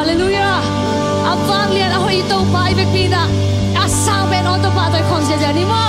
Hallelujah. Avang lian ahoy ito pa ibig pina. Asang ben on to pa to'y konsya ni mo.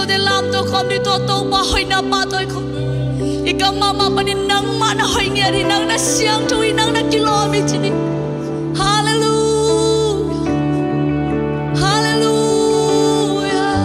lo de lam to khom đi to to pa hoi na pa toi khom ikam mama panin nang mana hoi nge ri nang na siang thui nang na kilometer chini hallelujah hallelujah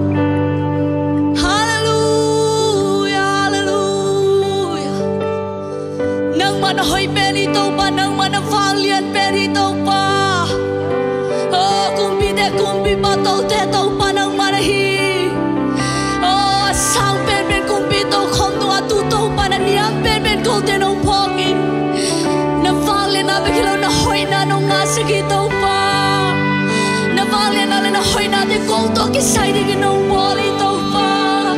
hallelujah hallelujah nang mana hoi peri to pa nang mana phang lian peri to pa oh kumbi de kumbi pa to te to pa nang mana hi oh sang pen pen kumbi to khom to atu to pa na niam pen pen ko te no phoki na phang le na be khelo na hoi na no nga se ki to pa na phang le na hoi na de ko to ki sai de ki no boli to pa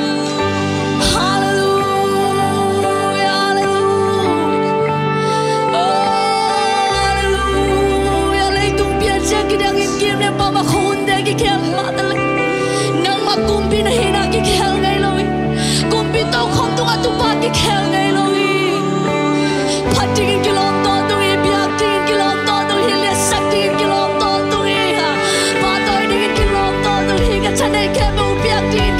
hallelujah hallelujah oh hallelujah le tung pian se ki dang im kim le pa ma khun de ki kem ma ta le nang ma kumbi na hina ki khel ngai loi kumbi to khom tu atu pa ki khel ngai loi phating kilom to tu e biak ting kilom to tu hi le sak ting kilom to tu e ha pa toi ding kilom to tu hi ka chane ke bu biak ting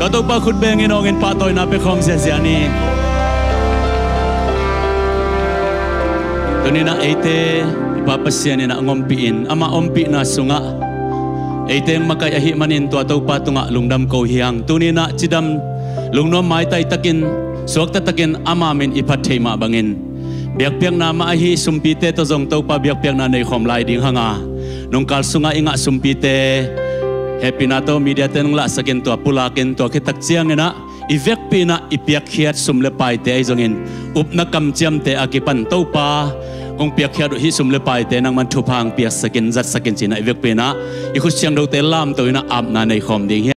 to pa khut beng in ongin pa toy na pe khom se siani tunina ate ipapasian na ngompiin ama ompi na sunga ate ang makai ahi manin to pa tunga lungdam ko hiang tunina chidam lungnom mai tai takin suak ta takin ama min ipathema bangin biak piang na ma ahi sumpite to jong to pa biak piang na nei khom lai ding hanga nongkal sunga inga sumpite happy na to media tenung la sakin to pulakin to khitak chiang na ivek pina ipiak khiat sumle pai te ai jongin upna kam chiam te akipan to pa kong piak khiat hi sumle pai te nang man thu phang piak sakin zat sakin china ivek pina i khu chiang do te lam to ina ap na nei khom ding